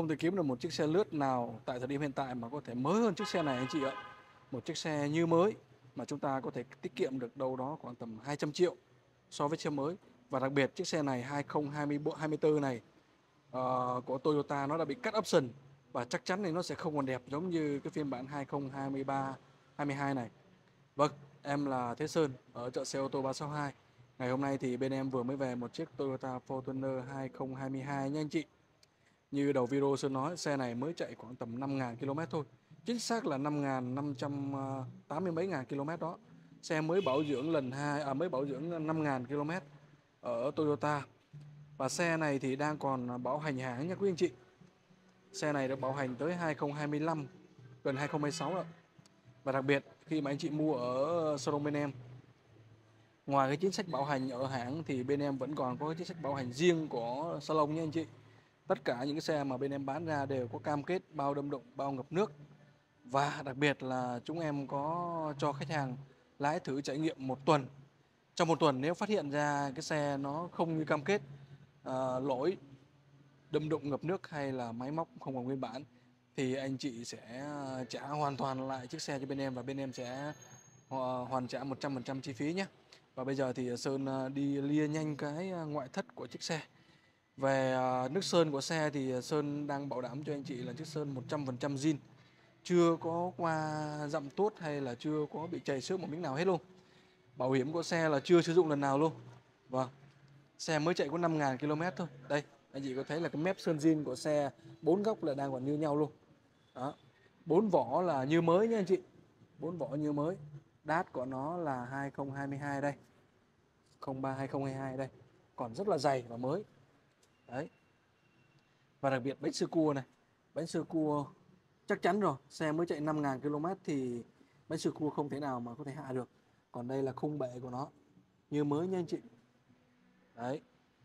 không thể kiếm được một chiếc xe lướt nào tại thời điểm hiện tại mà có thể mới hơn chiếc xe này anh chị ạ. Một chiếc xe như mới mà chúng ta có thể tiết kiệm được đâu đó khoảng tầm 200 triệu so với xe mới. Và đặc biệt chiếc xe này 2024 này của Toyota nó đã bị cắt option và chắc chắn thì nó sẽ không còn đẹp giống như cái phiên bản 2023 22 này. Vâng, em là Thế Sơn ở chợ xe ô tô 362. Ngày hôm nay thì bên em vừa mới về một chiếc Toyota Fortuner 2022 nha anh chị. Như đầu video Sơn nói, xe này mới chạy khoảng tầm 5.000 km thôi. Chính xác là 5.580 mấy ngàn km đó. Xe mới bảo dưỡng mới bảo dưỡng 5.000 km ở Toyota. Và xe này thì đang còn bảo hành hãng nha quý anh chị. Xe này được bảo hành tới 2025, gần 2026 rồi. Và đặc biệt khi mà anh chị mua ở showroom bên em, ngoài cái chính sách bảo hành ở hãng thì bên em vẫn còn có cái chính sách bảo hành riêng của salon nha anh chị. Tất cả những cái xe mà bên em bán ra đều có cam kết bao đâm đụng, bao ngập nước. Và đặc biệt là chúng em có cho khách hàng lái thử trải nghiệm một tuần. Trong một tuần nếu phát hiện ra cái xe nó không như cam kết, lỗi đâm đụng ngập nước hay là máy móc không còn nguyên bản, thì anh chị sẽ trả hoàn toàn lại chiếc xe cho bên em và bên em sẽ hoàn trả 100% chi phí nhé. Và bây giờ thì Sơn đi lia nhanh cái ngoại thất của chiếc xe. Về nước sơn của xe thì Sơn đang bảo đảm cho anh chị là chiếc sơn 100% zin, chưa có qua dặm tuốt hay là chưa có bị chảy xước một miếng nào hết luôn. Bảo hiểm của xe là chưa sử dụng lần nào luôn. Vâng, xe mới chạy có 5.000 km thôi. Đây, anh chị có thấy là cái mép sơn zin của xe, 4 góc là đang còn như nhau luôn. Đó, 4 vỏ là như mới nha anh chị. 4 vỏ như mới. Đát của nó là 2022 đây, 03 2022 đây, còn rất là dày và mới. Đấy. Và đặc biệt bánh sơ cua này, bánh sơ cua chắc chắn rồi, xe mới chạy 5.000 km thì bánh sơ cua không thể nào mà có thể hạ được. Còn đây là khung bệ của nó như mới nha anh chị. Đấy.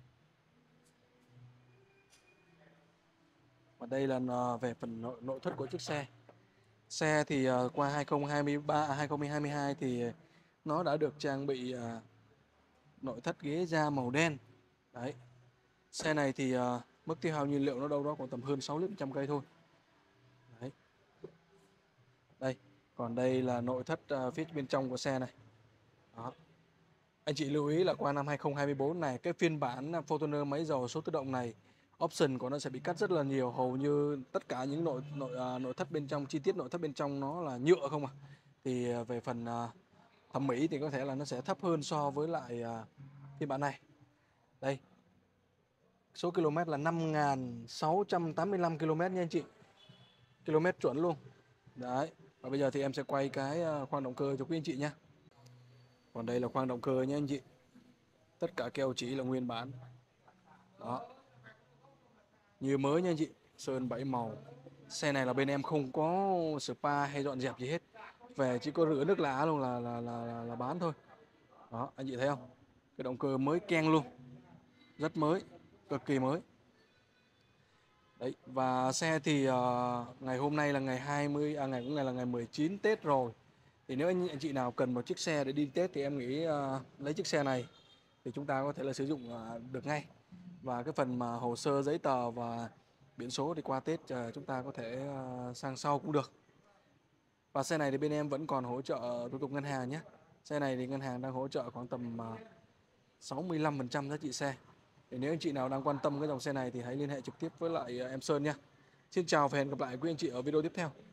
Và đây là về phần nội thất của chiếc xe. Xe thì qua 2022 thì nó đã được trang bị nội thất ghế da màu đen. Đấy. Xe này thì mức tiêu hao nhiên liệu nó đâu đó còn tầm hơn 6 lít 100 cây thôi. Đấy. Đây, còn đây là nội thất phía bên trong của xe này. Đó. Anh chị lưu ý là qua năm 2024 này, cái phiên bản Fortuner máy dầu số tự động này, option của nó sẽ bị cắt rất là nhiều, hầu như tất cả những nội thất bên trong, chi tiết nội thất bên trong nó là nhựa không à. Thì về phần thẩm mỹ thì có thể là nó sẽ thấp hơn so với lại phiên bản này. Đây, số km là 5.685 km nha anh chị, km chuẩn luôn. Đấy, và bây giờ thì em sẽ quay cái khoang động cơ cho quý anh chị nhé. Còn đây là khoang động cơ nhé anh chị, tất cả keo chỉ là nguyên bản. Đó, như mới nha anh chị, sơn 7 màu. Xe này là bên em không có spa hay dọn dẹp gì hết, về chỉ có rửa nước lá luôn là bán thôi. Đó, anh chị thấy không, cái động cơ mới keng luôn, rất mới, cực kỳ mới. Đấy, và xe thì ngày hôm nay là ngày 20 ngày cũng là ngày 19 Tết rồi. Thì nếu anh chị nào cần một chiếc xe để đi Tết thì em nghĩ lấy chiếc xe này thì chúng ta có thể là sử dụng được ngay. Và cái phần mà hồ sơ giấy tờ và biển số thì qua Tết chúng ta có thể sang sau cũng được. Và xe này thì bên em vẫn còn hỗ trợ thủ tục ngân hàng nhé. Xe này thì ngân hàng đang hỗ trợ khoảng tầm 65% giá trị xe. Thì nếu anh chị nào đang quan tâm cái dòng xe này thì hãy liên hệ trực tiếp với lại em Sơn nha. Xin chào và hẹn gặp lại quý anh chị ở video tiếp theo.